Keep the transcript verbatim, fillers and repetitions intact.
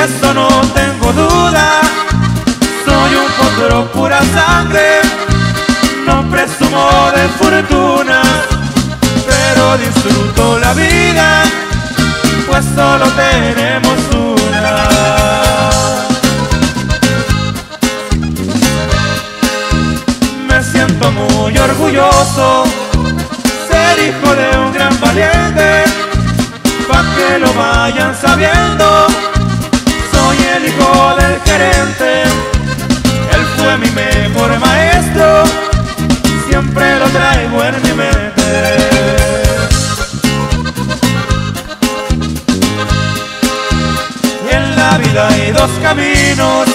eso no tengo duda. Soy un potro pura sangre, no presumo de fortuna, pero disfruto la vida, pues solo tenemos una. Me siento muy orgulloso ser hijo de un gran valiente, pa' que lo vayan sabiendo. Soy el hijo del gerente, él fue mi mejor maestro, siempre lo traigo en mi mente. En la vida hay dos caminos,